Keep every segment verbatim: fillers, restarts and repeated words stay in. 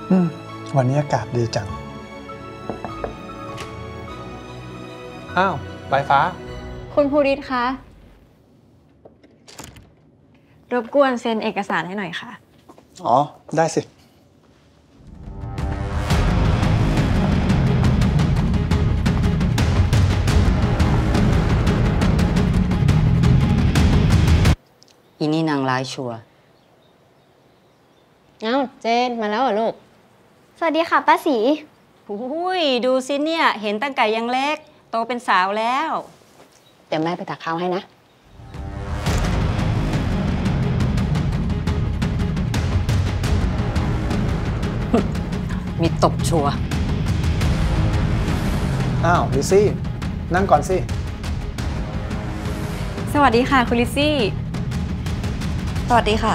อืมวันนี้อากาศดีจังอ้าวปลายฟ้าคุณภูริศคะรบกวนเซ็นเอกสารให้หน่อยค่ะอ๋อได้สิอีนี่นางร้ายชัวร์เอ้าเจนมาแล้วเหรอลูกสวัสดีค่ะป้าศรีอุ้ยดูสิเนี่ยเห็นตั้งแต่ยังเล็กโตเป็นสาวแล้วเดี๋ยวแม่ไปตักข้าวให้นะมีตบชัวร์อ้าวลิซี่นั่งก่อนสิสวัสดีค่ะคุณลิซี่สวัสดีค่ะ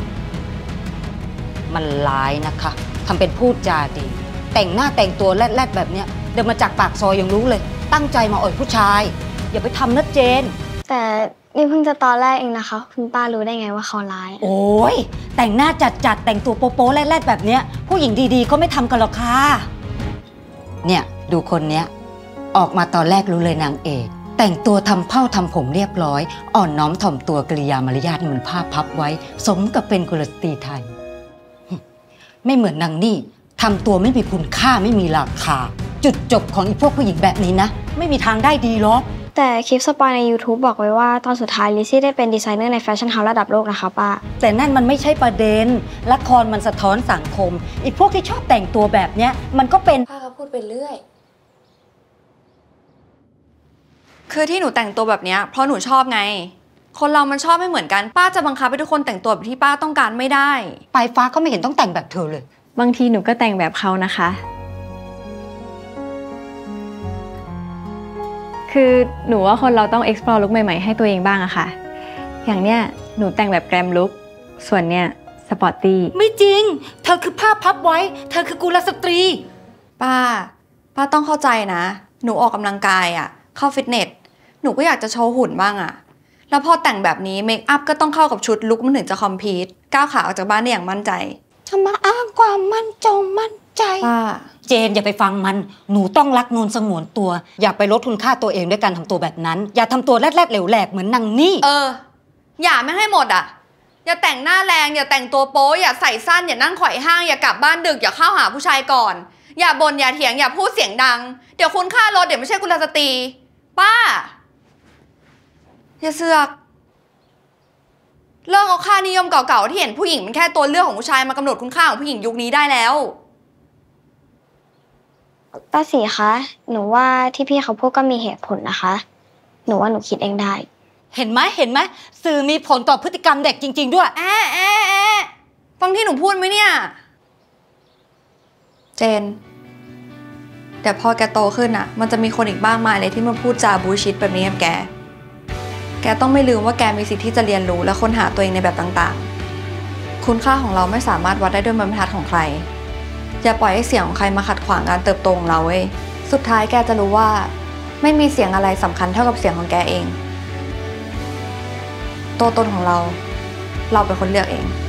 มันร้ายนะคะทำเป็นพูดจาดีแต่งหน้าแต่งตัวแรดๆแบบเนี้ยเดินมาจากปากซอยยังรู้เลยตั้งใจมาอ่อยผู้ชายอย่าไปทำนะเจนแต่นี่เพิ่งจะตอนแรกเองนะคะคุณป้ารู้ได้ไงว่าเขาร้ายโอ้ยแต่งหน้าจัดๆแต่งตัวโป๊ะๆแรดๆแบบเนี้ยผู้หญิงดีๆเขาไม่ทำกันหรอกค่ะเนี่ยดูคนเนี้ยออกมาตอนแรกรู้เลยนางเอกแต่งตัวทำเผ้าทำผมเรียบร้อยอ่อนน้อมถ่อมตัวกริยามารยาทมันภาพพับไว้สมกับเป็นกุลสตรีไทยไม่เหมือนนางนี่ทำตัวไม่มีคุณค่าไม่มีราคาจุดจบของอีพวกผู้หญิงแบบนี้นะไม่มีทางได้ดีหรอกแต่คลิปสปอยใน ยูทูบ บอกไว้ว่าตอนสุดท้ายลิซี่ได้เป็นดีไซเนอร์ในแฟชั่นเฮาส์ระดับโลกนะคะป้าแต่นั่นมันไม่ใช่ประเด็นละครมันสะท้อนสังคมอีพวกที่ชอบแต่งตัวแบบเนี้ยมันก็เป็นป้าเขาพูดไปเรื่อยคือที่หนูแต่งตัวแบบนี้เพราะหนูชอบไงคนเรามันชอบไม่เหมือนกันป้าจะบังคับให้ทุกคนแต่งตัวแบบที่ป้าต้องการไม่ได้ปลายฟ้าก็ไม่เห็นต้องแต่งแบบเธอเลยบางทีหนูก็แต่งแบบเขานะคะคือหนูว่าคนเราต้อง explore ลุคใหม่ๆให้ตัวเองบ้างอะค่ะอย่างเนี้ยหนูแต่งแบบแกรมลุคส่วนเนี้ยสปอร์ตตี้ไม่จริงเธอคือภาพพับไว้เธอคือกุลสตรีป้าป้าต้องเข้าใจนะหนูออกกำลังกายอะเข้าฟิตเนสหนูก็อยากจะโชว์หุ่นบ้างอะแล้วพอแต่งแบบนี้เมคอัพก็ต้องเข้ากับชุดลุคมันถึงจะคอมพลีทก้าวขาออกจากบ้านได้อย่างมั่นใจทำมาอ้างความมั่นจงมั่นใจป้าเจนอย่าไปฟังมันหนูต้องรักนูนสงวนตัวอย่าไปลดคุณค่าตัวเองด้วยการทำตัวแบบนั้นอย่าทำตัวแรดๆเหลวแหลกเหมือนนางนี่เอออย่าไม่ให้หมดอ่ะอย่าแต่งหน้าแรงอย่าแต่งตัวโป๊อย่าใส่สั้นอย่านั่งไขว่ห้างอย่ากลับบ้านดึกอย่าเข้าหาผู้ชายก่อนอย่าบ่นอย่าเถียงอย่าพูดเสียงดังเดี๋ยวคุณค่ารถเดี๋ยวไม่ใช่กุลสตรีป้าอย่าเสือกเลิกเอาค่านิยมเก่าๆที่เห็นผู้หญิงมันแค่ตัวเลือกของผู้ชายมากำหนดคุณค่าของผู้หญิงยุคนี้ได้แล้วป้าศรีคะหนูว่าที่พี่เขาพูดก็มีเหตุผลนะคะหนูว่าหนูคิดเองได้เห็นไหมเห็นไหมสื่อมีผลต่อพฤติกรรมเด็กจริงๆด้วยแอะแอะแอะฟังที่หนูพูดไหมเนี่ยเจนแต่พอแกโตขึ้นอ่ะมันจะมีคนอีกมากมายเลยที่มาพูดจาบูชิตแบบนี้กับแกแกต้องไม่ลืมว่าแกมีสิทธิ์ที่จะเรียนรู้และค้นหาตัวเองในแบบต่างๆคุณค่าของเราไม่สามารถวัดได้ด้วยบรรทัดของใครอย่าปล่อยให้เสียงของใครมาขัดขวางการเติบโตของเราเว้ยสุดท้ายแกจะรู้ว่าไม่มีเสียงอะไรสำคัญเท่ากับเสียงของแกเองตัวตนของเราเราเป็นคนเลือกเอง